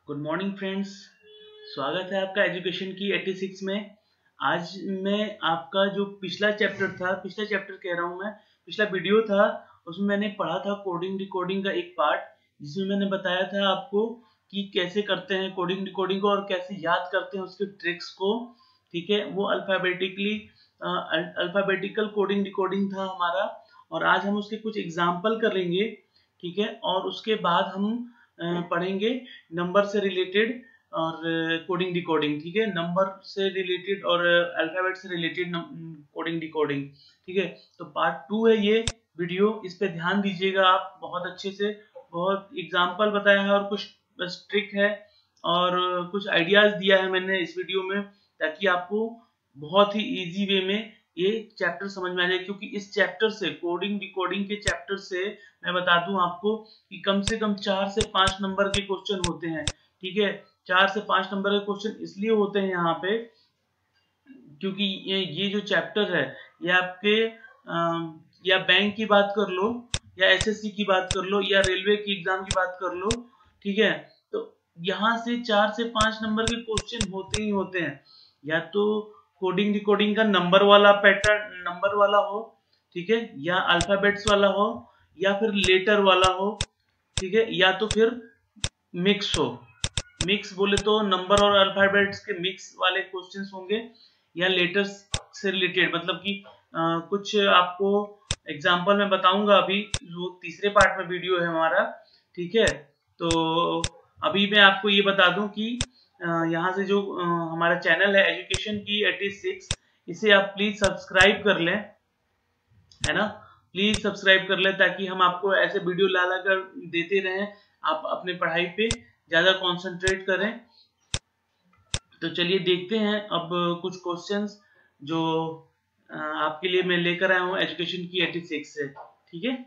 Good morning friends, स्वागत है आपका एजुकेशन की 86 में। आज मैं आपका जो पिछला चैप्टर कह रहा हूँ मैं, पिछला वीडियो था उसमें मैंने पढ़ा था कोडिंग डिकोडिंग का एक पार्ट, जिसमें मैंने बताया था आपको कि कैसे करते हैं कोडिंग डिकोडिंग को और कैसे याद करते हैं उसके ट्रिक्स को। ठीक है, वो अल्फाबेटिकल कोडिंग डिकोडिंग था हमारा, और आज हम उसके कुछ एग्जाम्पल करेंगे। ठीक है, और उसके बाद हम पढ़ेंगे नंबर से रिलेटेड और कोडिंग डिकोडिंग। ठीक है, नंबर से रिलेटेड और अल्फाबेट से रिलेटेड कोडिंग डिकोडिंग। ठीक है, तो पार्ट 2 है ये वीडियो, इस पे ध्यान दीजिएगा आप बहुत अच्छे से। बहुत एग्जाम्पल बताया है और कुछ ट्रिक है और कुछ आइडियाज दिया है मैंने इस वीडियो में, ताकि आपको बहुत ही इजी वे में ये चैप्टर समझ में आ जाए। क्योंकि इस चैप्टर से, कोडिंग डिकोडिंग के चैप्टर से मैं बता दूं आपको कि कम से कम 4 से 5 नंबर के क्वेश्चन होते हैं। ठीक है, 4 से 5 नंबर के क्वेश्चन इसलिए होते हैं यहाँ पे क्योंकि ये जो चैप्टर है ये आपके या बैंक की बात कर लो, या एसएससी की बात कर लो, या रेलवे की एग्जाम की बात कर लो। ठीक है, तो यहाँ से 4 से 5 नंबर के क्वेश्चन होते ही होते हैं। या तो कोडिंग डिकोडिंग का नंबर वाला पैटर्न, नंबर वाला हो, ठीक है, या अल्फाबेट्स वाला हो, या फिर लेटर वाला हो। ठीक है, या तो फिर मिक्स हो। मिक्स बोले तो नंबर और अल्फाबेट्स के मिक्स वाले क्वेश्चंस होंगे, या लेटर्स से रिलेटेड, मतलब कि कुछ आपको एग्जांपल मैं बताऊंगा अभी, जो तीसरे पार्ट में वीडियो है हमारा। ठीक है, तो अभी मैं आपको ये बता दूं कि यहाँ से जो हमारा चैनल है एजुकेशन की 86, इसे आप प्लीज सब्सक्राइब कर लें, है ना। प्लीज सब्सक्राइब कर लें ताकि हम आपको ऐसे वीडियो ला कर देते रहें, आप अपने पढ़ाई पे ज्यादा कंसंट्रेट करें। तो चलिए देखते हैं अब कुछ क्वेश्चंस जो आपके लिए मैं लेकर आया हूं एजुकेशन की 86 से। ठीक है,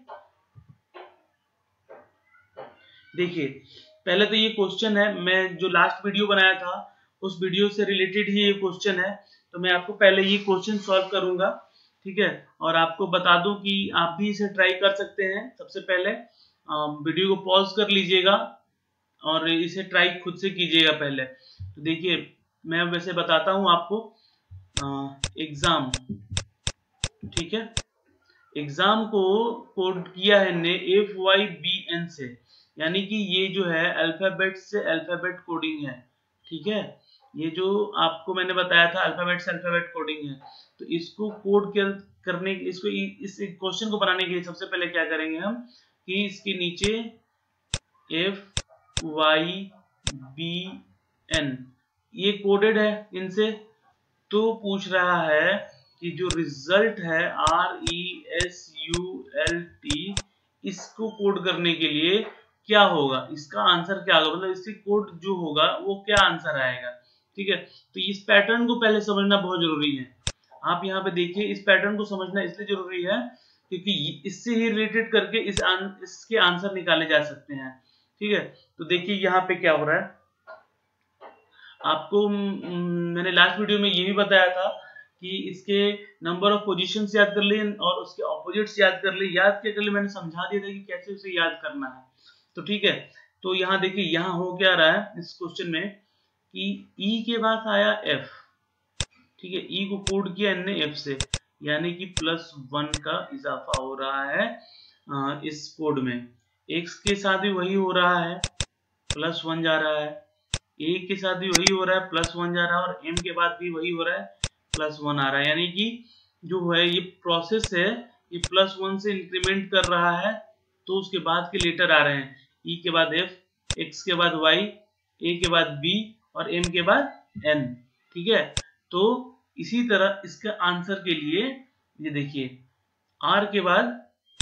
देखिए पहले तो ये क्वेश्चन है, मैं जो लास्ट वीडियो बनाया था उस वीडियो से रिलेटेड ही ये क्वेश्चन है, तो मैं आपको पहले ये क्वेश्चन सॉल्व करूंगा। ठीक है, और आपको बता दूं कि आप भी इसे ट्राई कर सकते हैं। सबसे पहले वीडियो को पॉज कर लीजिएगा और इसे ट्राई खुद से कीजिएगा पहले। तो देखिए मैं वैसे बताता हूं आपको एग्जाम। ठीक है, एग्जाम को कोड किया है ने FYBN से, यानी कि ये जो है अल्फाबेट से अल्फाबेट कोडिंग है। ठीक है, ये जो आपको मैंने बताया था अल्फाबेट से अल्फाबेट कोडिंग है, तो इसको कोड करने इसको इस क्वेश्चन को बनाने के लिए सबसे पहले क्या करेंगे हम कि इसके नीचे FYBN ये कोडेड है इनसे। तो पूछ रहा है कि जो रिजल्ट है RESULT, इसको कोड करने के लिए क्या होगा, इसका आंसर क्या होगा, मतलब इससे कोड जो होगा वो क्या आंसर आएगा। ठीक है, तो इस पैटर्न को पहले समझना बहुत जरूरी है। आप यहाँ पे देखिए, इस पैटर्न को समझना इसलिए जरूरी है क्योंकि इससे ही रिलेटेड करके इसके आंसर निकाले जा सकते हैं। ठीक है, तो देखिए यहाँ पे क्या हो रहा है, आपको मैंने लास्ट वीडियो में ये भी बताया था कि इसके नंबर ऑफ पोजीशंस याद कर लिए और उसके ऑपोजिट्स याद कर लिए। याद क्या कर लिए, मैंने समझा दिया था कि कैसे उसे याद करना है। तो ठीक है, तो यहाँ देखिए यहाँ हो क्या रहा है इस क्वेश्चन में कि ई के बाद आया एफ। ठीक है, ई को कोड किया इनने एफ से, यानी कि +1 का इजाफा हो रहा है इस कोड में। एक्स के साथ भी वही हो रहा है, +1 जा रहा है। ए के साथ भी वही हो रहा है, +1 जा रहा है, और एम के बाद भी वही हो रहा है, +1 आ रहा है। यानी कि जो है ये प्रोसेस है, ये +1 से इंक्रीमेंट कर रहा है, तो उसके बाद के लेटर आ रहे हैं ई के बाद एफ, एक्स के बाद वाई, ए के बाद बी और एम के बाद एन। ठीक है, तो इसी तरह इसका आंसर के लिए ये देखिए आर के बाद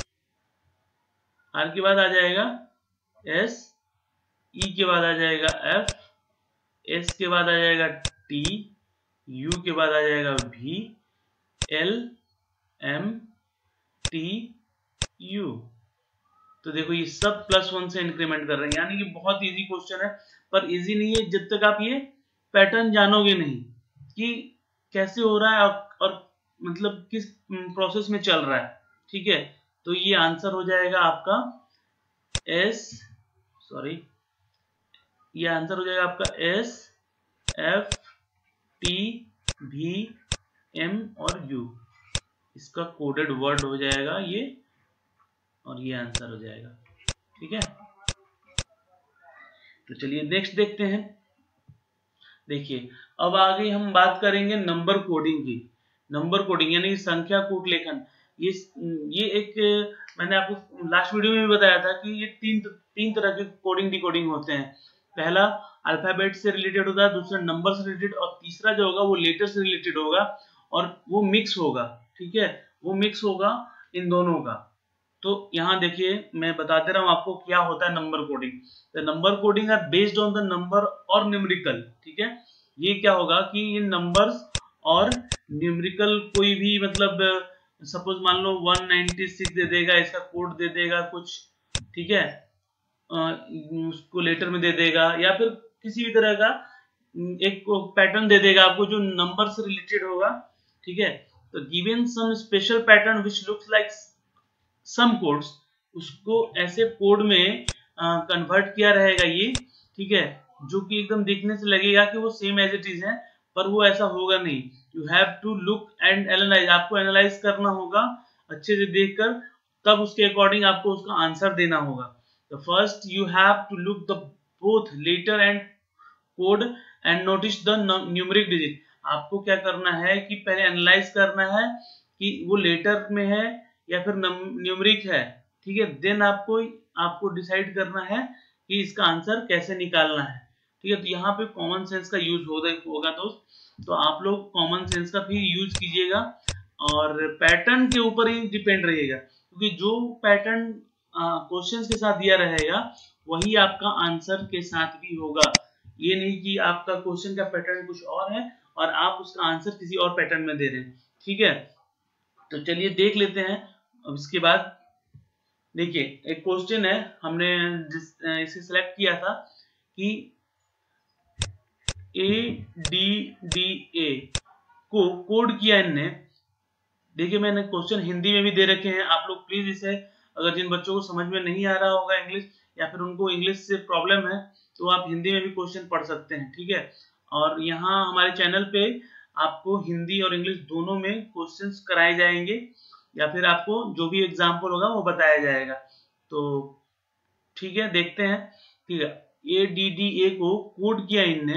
आ जाएगा एस, ई के बाद आ जाएगा एफ, एस के बाद आ जाएगा टी, यू के बाद आ जाएगा भी, एल, एम, टी, यू। तो देखो ये सब +1 से इंक्रीमेंट कर रहे हैं, यानी कि बहुत इजी क्वेश्चन है। पर इजी नहीं है जब तक आप ये पैटर्न जानोगे नहीं कि कैसे हो रहा है और मतलब किस प्रोसेस में चल रहा है। ठीक है, तो ये आंसर हो जाएगा आपका ये आंसर हो जाएगा आपका S F T V M और U, इसका कोडेड वर्ड हो जाएगा ये, और ये आंसर हो जाएगा। ठीक है, तो चलिए नेक्स्ट देखते हैं। देखिए अब आगे हम बात करेंगे नंबर कोडिंग की। नंबर कोडिंग यानी संख्या कूट लेखन। ये एक मैंने आपको लास्ट वीडियो में भी बताया था कि ये तीन तरह के कोडिंग डिकोडिंग होते हैं। पहला अल्फाबेट से रिलेटेड होता है, दूसरा नंबर से रिलेटेड, और तीसरा जो होगा वो लेटर से रिलेटेड होगा, और वो मिक्स होगा। ठीक है, वो मिक्स होगा इन दोनों का। तो यहाँ देखिए मैं बता दे रहा हूँ आपको क्या होता है number coding. The number coding are based on the number और न्यूमेरिकल। ठीक है, ये क्या होगा कि ये नंबर्स और न्यूमेरिकल कोई भी, मतलब सपोज मान लो 196 दे देगा, इसका कोड दे देगा कुछ, ठीक है, उसको लेटर में दे देगा, या फिर किसी भी तरह का एक पैटर्न दे देगा आपको जो नंबर से रिलेटेड होगा। ठीक है, तो given some special pattern which looks like some codes, उसको ऐसे कोड में कन्वर्ट किया रहेगा ये। ठीक है, जो कि एकदम देखने से लगेगा कि वो सेम एज इट इज है, पर वो ऐसा होगा नहीं। You have to look and analyze, आपको एनालाइज करना होगा अच्छे से देखकर, तब उसके अकॉर्डिंग आपको उसका आंसर देना होगा। तो first you have to look the both letter and code and notice the numeric digit. आपको क्या करना है कि पहले एनालाइज करना है कि वो लेटर में है या फिर न्यूमेरिक है। ठीक है, देन आपको डिसाइड करना है कि इसका आंसर कैसे निकालना है। ठीक है, तो यहाँ पे कॉमन सेंस का यूज होगा दोस्त, तो आप लोग कॉमन सेंस का भी यूज कीजिएगा, और पैटर्न के ऊपर ही डिपेंड रहिएगा, क्योंकि जो पैटर्न क्वेश्चंस के साथ दिया रहेगा वही आपका आंसर के साथ भी होगा। ये नहीं कि आपका क्वेश्चन का पैटर्न कुछ और है और आप उसका आंसर किसी और पैटर्न में दे रहे हैं। ठीक है, तो चलिए देख लेते हैं। अब इसके बाद देखिए एक क्वेश्चन है, हमने इसे सिलेक्ट किया था कि ADDA को कोड किया इनने। देखिए मैंने क्वेश्चन हिंदी में भी दे रखे हैं, आप लोग प्लीज इसे, अगर जिन बच्चों को समझ में नहीं आ रहा होगा इंग्लिश, या फिर उनको इंग्लिश से प्रॉब्लम है, तो आप हिंदी में भी क्वेश्चन पढ़ सकते हैं। ठीक है, और यहाँ हमारे चैनल पे आपको हिंदी और इंग्लिश दोनों में क्वेश्चंस कराए जाएंगे, या फिर आपको जो भी एग्जाम्पल होगा वो बताया जाएगा। तो ठीक है, देखते हैं। ठीक है, ADDA को कोड किया इनने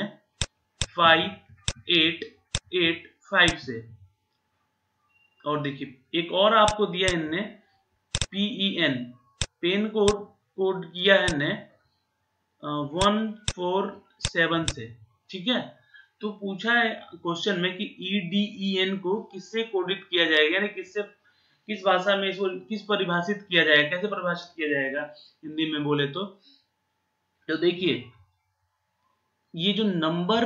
5885 से, और देखिए एक और आपको दिया इनने PEN, पेन को कोड किया है इनने 147 से। ठीक है, तो पूछा है क्वेश्चन में कि EDEN को किससे कोडित किया जाएगा, यानी किस भाषा में इसको किस परिभाषित किया जाएगा, कैसे परिभाषित किया जाएगा हिंदी में बोले तो देखिए ये जो नंबर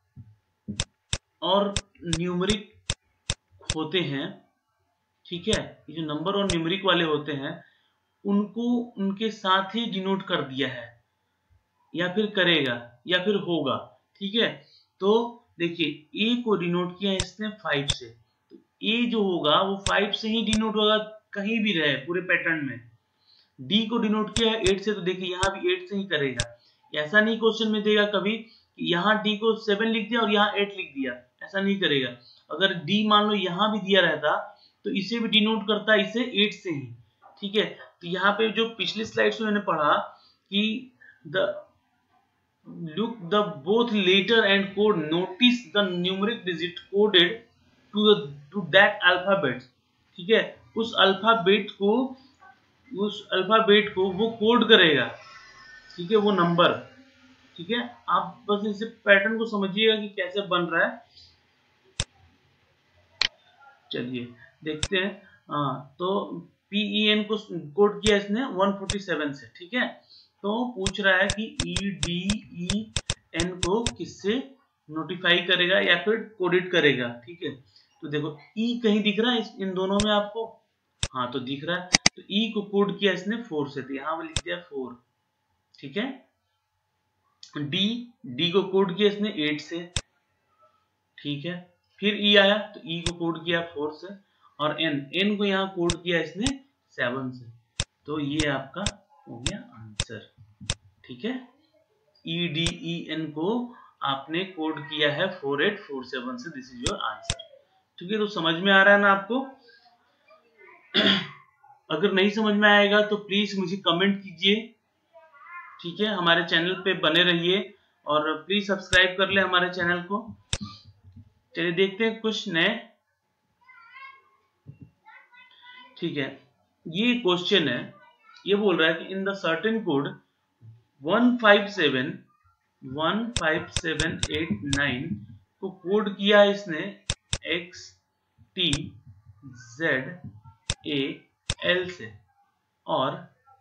और न्यूमेरिक होते हैं, ठीक है, ये जो नंबर और न्यूमेरिक वाले होते हैं उनको उनके साथ ही डिनोट कर दिया है, या फिर करेगा या फिर होगा। ठीक है, तो देखिए ए को डिनोट किया इसने 5 से, तो ए जो होगा वो 5 से ही डिनोट होगा, कहीं भी रहे पूरे पैटर्न में। डी को डिनोट किया है 8 से, तो देखिए यहाँ भी 8 से ही करेगा। ऐसा नहीं क्वेश्चन में देगा कभी कि यहाँ डी को 7 लिख दिया और यहाँ 8 लिख दिया, ऐसा नहीं करेगा। अगर डी मान लो यहाँ भी दिया रहता तो इसे भी डिनोट करता है इसे 8 से ही। ठीक है, तो यहाँ पे जो पिछली स्लाइड्स में मैंने पढ़ा कि the look the both letter and code, notice the numeric digit coded to that alphabet। ठीक है, उस अल्फाबेट को वो कोड करेगा। ठीक है, वो नंबर। ठीक है, आप बस इसे पैटर्न को समझिएगा कि कैसे बन रहा है। चलिए देखते हैं। तो PEN को कोड किया इसने 147 से। ठीक है, तो पूछ रहा है कि EDEN को किससे नोटिफाई करेगा या फिर कोडिट करेगा। ठीक है, तो देखो E कहीं दिख रहा है इन दोनों में आपको? हाँ, तो दिख रहा है। तो E को कोड किया इसने 4 से, तो यहाँ पर लिख दिया 4। ठीक है, D को कोड किया इसने 8 से। ठीक है, फिर E आया तो E को कोड किया 4 से, और N को यहाँ कोड किया इसने 7 से। तो ये आपका हो गया आंसर। ठीक है, EDEN को आपने कोड किया है 4847 से। This is your answer. ठीक है, तो समझ में आ रहा है ना आपको? अगर नहीं समझ में आएगा तो प्लीज मुझे कमेंट कीजिए। ठीक है, हमारे चैनल पे बने रहिए और प्लीज सब्सक्राइब कर ले हमारे चैनल को। चलिए देखते हैं कुछ नए। ठीक है, ये क्वेश्चन है, ये बोल रहा है कि इन द सर्टेन कोड 15789 को कोड किया है इसने XTZAL से, और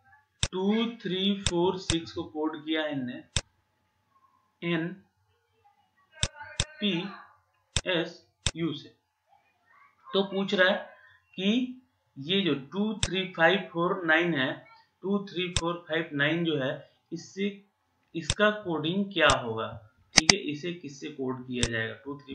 2346 को कोड किया है इनने NPSU से। तो पूछ रहा है कि ये जो 23549 है, 23459 जो है, इससे इसका कोडिंग क्या होगा? ठीक है, इसे किससे कोड किया जाएगा?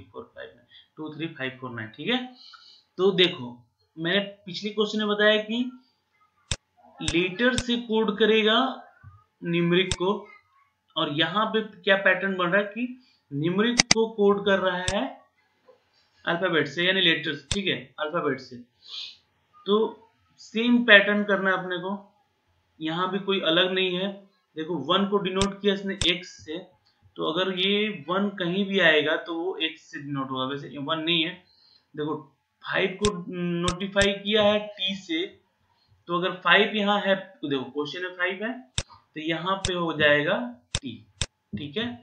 23549। ठीक है, तो देखो मैंने पिछले क्वेश्चन में बताया कि लेटर से कोड करेगा न्यूमेरिक को, और यहाँ पे क्या पैटर्न बन रहा है कि न्यूमेरिक को कोड कर रहा है अल्फाबेट से, यानी लेटर्स। ठीक है, अल्फाबेट से। तो सेम पैटर्न करना है अपने को, यहाँ भी कोई अलग नहीं है। देखो 1 को डिनोट किया इसने x से, तो अगर ये 1 कहीं भी आएगा तो वो x से डिनोट होगा। वैसे 1 नहीं है। देखो 5 को नोटिफाई किया है t से, तो अगर 5 यहाँ है, तो देखो क्वेश्चन में 5 है, तो यहाँ पे हो जाएगा t। ठीक है,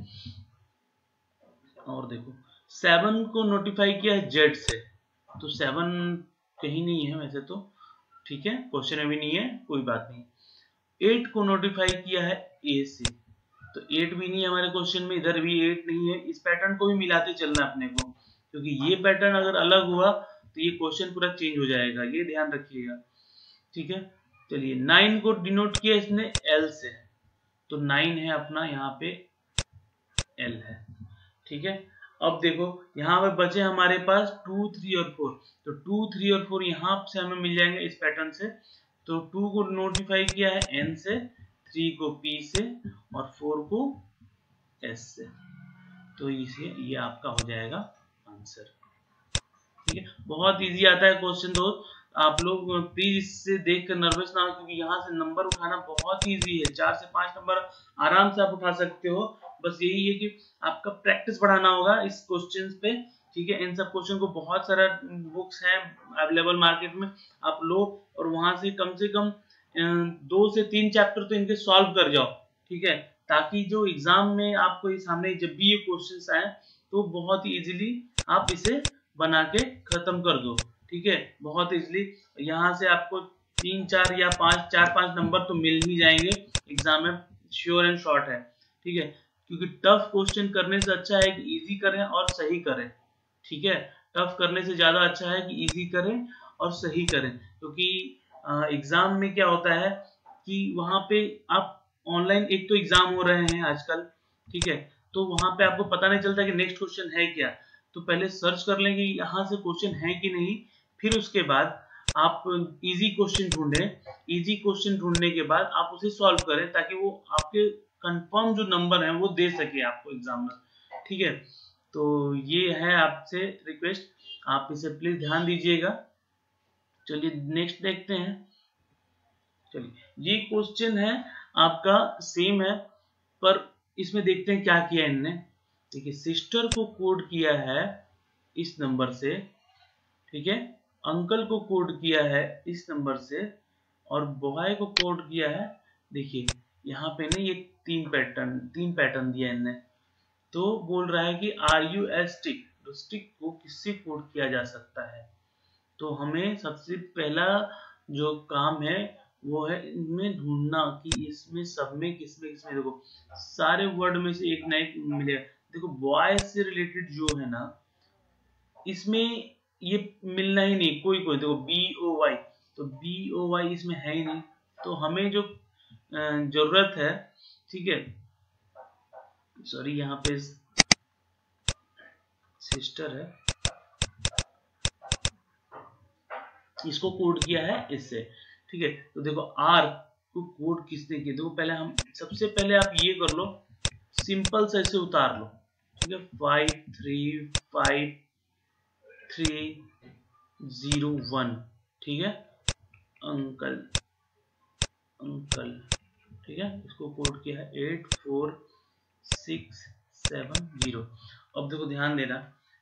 और देखो 7 को नोटिफाई किया है z से, तो 7 कहीं नहीं है वैसे तो। ठीक है, क्वेश्चन में भी नहीं है, कोई बात नहीं। 8 को नोटिफाई किया है a से, तो 8 भी नहीं है हमारे क्वेश्चन में, इधर भी 8 नहीं है। इस पैटर्न को भी मिलाते चलना अपने को, क्योंकि ये पैटर्न अगर अलग हुआ तो ये क्वेश्चन पूरा चेंज हो जाएगा, ये ध्यान रखिएगा। ठीक है, चलिए 9 को डिनोट किया इसने l से, तो 9 है अपना यहाँ पे l है। ठीक है, अब देखो यहाँ पे बचे हमारे पास 2, 3 और 4, तो 2, 3 और 4 यहाँ से हमें मिल जाएंगे इस पैटर्न से। तो 2 को नोटिफाई किया है n से, 3 को p से, और 4 को s से, तो इसे ये आपका हो जाएगा आंसर। ठीक है, बहुत इजी आता है क्वेश्चन दोस्त, आप लोग प्लीज इससे देखकर नर्वस ना हो, क्योंकि यहाँ से नंबर उठाना बहुत इजी है। 4 से 5 नंबर आराम से आप उठा सकते हो। बस यही है कि आपका प्रैक्टिस बढ़ाना होगा इस क्वेश्चंस पे। ठीक है, इन सब क्वेश्चन को बहुत सारा बुक्स है अवेलेबल मार्केट में, आप लो और वहां से कम 2 से 3 चैप्टर तो इनके सॉल्व कर जाओ। ठीक है, ताकि जो एग्जाम में आपको सामने जब भी ये क्वेश्चंस आए तो बहुत ही इजीली आप इसे बना के खत्म कर दो। ठीक है, बहुत इजीली यहाँ से आपको 3, 4 या 5 नंबर तो मिल ही जाएंगे एग्जाम में, श्योर एंड शॉर्ट है। ठीक है, क्योंकि टफ क्वेश्चन करने से अच्छा है कि इजी करें और सही करें। ठीक है, टफ करने से ज्यादा अच्छा है कि इजी करें और सही करें, क्योंकि एग्जाम में क्या होता है कि वहां पे आप ऑनलाइन एक तो एग्जाम हो रहे हैं आजकल। ठीक है, तो वहां पे आपको पता नहीं चलता कि नेक्स्ट क्वेश्चन है क्या, तो पहले सर्च कर लेंगे यहाँ से क्वेश्चन है कि नहीं, फिर उसके बाद आप इजी क्वेश्चन ढूंढें। इजी क्वेश्चन ढूंढने के बाद आप उसे सॉल्व करें, ताकि वो आपके कंफर्म जो नंबर है वो दे सके आपको एग्जामिनर। ठीक है, तो ये है आपसे रिक्वेस्ट, आप इसे प्लीज ध्यान दीजिएगा। चलिए नेक्स्ट देखते हैं। चलिए ये क्वेश्चन है आपका सेम है, पर इसमें देखते हैं क्या किया इनने। देखिए सिस्टर को कोड किया है इस नंबर से, ठीक है, अंकल को कोड किया है इस नंबर से, और बॉय को कोड किया है। देखिए यहाँ पे ना ये तीन पैटर्न दिया इनने। तो बोल रहा है कि आर यू एस स्टिक, तो स्टिक को किससे कोड किया जा सकता है। तो हमें सबसे पहला जो काम है वो है इनमें ढूंढना कि इसमें सब में किसमें देखो सारे वर्ड में से एक ना एक मिलेगा। देखो बॉय से रिलेटेड जो है ना, इसमें ये मिलना ही नहीं, कोई देखो बी ओ वाई, तो बी ओ वाई इसमें है ही नहीं। तो हमें जो जरूरत है, ठीक है, सॉरी यहाँ पे सिस्टर है, इसको कोड किया है इससे। ठीक है, तो देखो आर को कोड किसने किया, देखो पहले हम सबसे पहले आप ये कर लो सिंपल से ऐसे उतार लो, ठीक है। 535301, ठीक है। अंकल अंकल, ठीक है, इसको कोड किया है 84670। अब देखो ध्यान देना,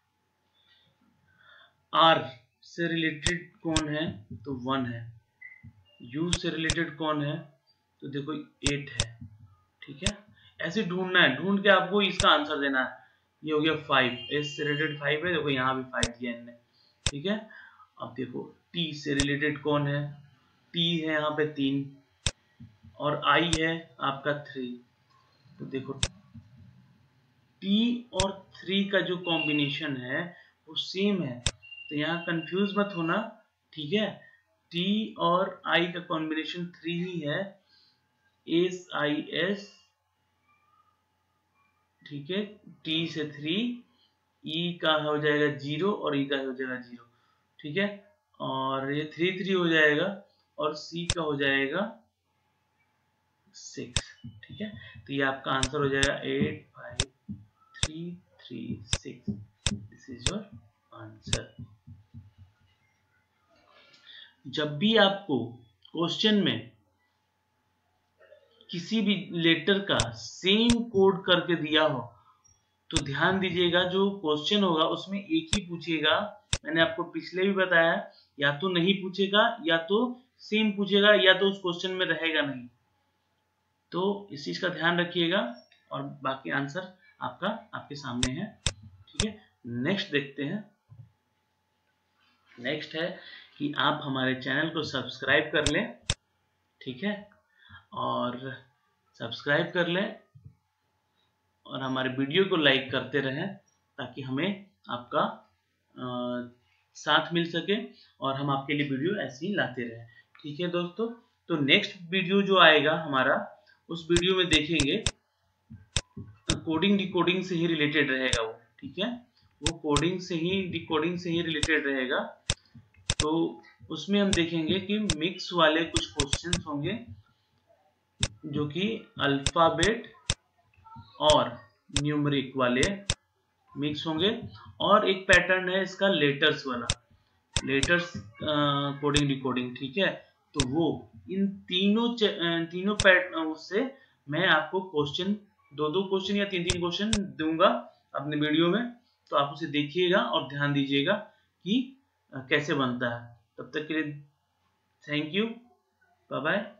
आर से रिलेटेड कौन है तो 1 है, यू से रिलेटेड कौन है तो देखो 8 है, ठीक है। ऐसे ढूंढना है, ढूंढ के आपको इसका आंसर देना है। ये हो गया 5, एस से रिलेटेड 5 है, देखो यहाँ भी 5 दिया इनने, ठीक है। अब देखो टी से रिलेटेड कौन है, टी है यहाँ पे 3 और आई है आपका 3, तो देखो टी और 3 का जो कॉम्बिनेशन है वो सेम है, तो यहाँ कंफ्यूज मत होना, ठीक है। टी और आई का कॉम्बिनेशन 3 ही है, SIS, ठीक है। टी से 3, ई का हो जाएगा 0 और ई का हो जाएगा 0, ठीक है। और ये 3 हो जाएगा और सी का हो जाएगा 6, ठीक है। तो ये आपका आंसर हो जाएगा 85336, दिस इज योर आंसर। जब भी आपको क्वेश्चन में किसी भी लेटर का सेम कोड करके दिया हो तो ध्यान दीजिएगा, जो क्वेश्चन होगा उसमें एक ही पूछेगा। मैंने आपको पिछले भी बताया, या तो नहीं पूछेगा या तो सेम पूछेगा या तो उस क्वेश्चन में रहेगा नहीं, तो इस चीज का ध्यान रखिएगा। और बाकी आंसर आपका आपके सामने है, ठीक है। नेक्स्ट देखते हैं। नेक्स्ट है कि आप हमारे चैनल को सब्सक्राइब कर लें, ठीक है, और सब्सक्राइब कर लें और हमारे वीडियो को लाइक करते रहें ताकि हमें आपका साथ मिल सके और हम आपके लिए वीडियो ऐसे ही लाते रहें, ठीक है दोस्तों। तो नेक्स्ट वीडियो जो आएगा हमारा, उस वीडियो में देखेंगे कोडिंग डिकोडिंग से ही रिलेटेड रहेगा वो, ठीक है। वो कोडिंग से ही डिकोडिंग से ही रिलेटेड रहेगा। तो उसमें हम देखेंगे कि मिक्स वाले कुछ क्वेश्चंस होंगे जो कि अल्फाबेट और न्यूमेरिक वाले मिक्स होंगे, और एक पैटर्न है इसका लेटर्स वाला, लेटर्स कोडिंग डिकोडिंग, ठीक है। तो वो इन तीनों पैटर्न उससे मैं आपको क्वेश्चन, 2 क्वेश्चन या 3 क्वेश्चन दूंगा अपने वीडियो में, तो आप उसे देखिएगा और ध्यान दीजिएगा कि कैसे बनता है। तब तक के लिए थैंक यू, बाय बाय।